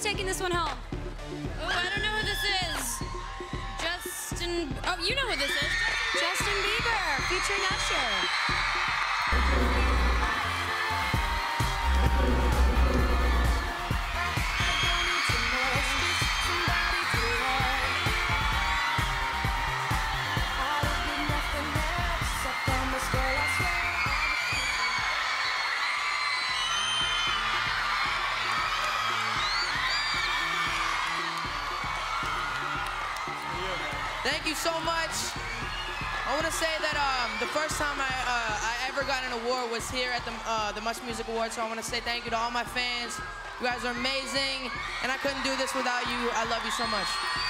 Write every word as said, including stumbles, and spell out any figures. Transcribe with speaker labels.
Speaker 1: taking this one home?
Speaker 2: Oh, I don't know who this is. Justin, oh, you know who this is.
Speaker 1: Justin Bieber, featuring Usher.
Speaker 3: Thank you so much. I want to say that um, the first time I, uh, I ever got an award was here at the, uh, the Much Music Awards, so I want to say thank you to all my fans. You guys are amazing, and I couldn't do this without you. I love you so much.